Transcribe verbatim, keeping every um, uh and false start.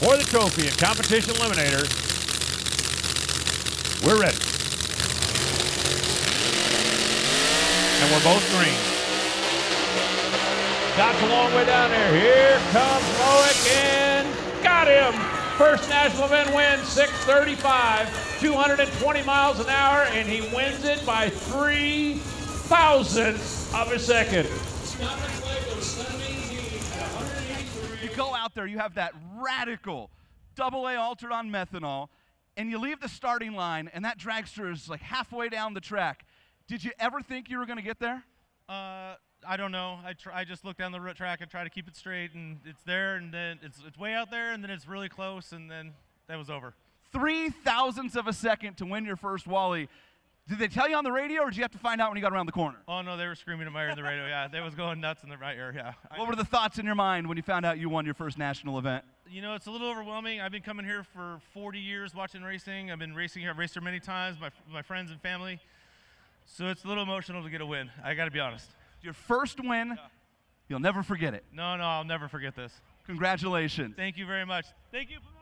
for the trophy in Competition Eliminator. We're ready. And we're both green. Scott's a long way down there. Here comes Moeck and got him. First national event win, six thirty-five, two hundred twenty miles an hour, and he wins it by three thousandths of a second. Scott McClay goes seventeen at one eighty-three. You go out there, you have that radical double A altered on methanol, and you leave the starting line, and that dragster is like halfway down the track. Did you ever think you were going to get there? Uh, I don't know. I, tr I just look down the track and try to keep it straight, and it's there, and then it's, it's way out there, and then it's really close, and then that was over. Three thousandths of a second to win your first Wally. Did they tell you on the radio, or did you have to find out when you got around the corner? Oh, no, they were screaming in my ear in the radio. Yeah, they was going nuts in the right ear, yeah. What were the thoughts in your mind when you found out you won your first national event? You know, it's a little overwhelming. I've been coming here for forty years watching racing. I've been racing here. I've raced here many times, my, my friends and family. So it's a little emotional to get a win. I got to be honest. Your first win, yeah. You'll never forget it. No, no, I'll never forget this. Congratulations. Thank you very much. Thank you.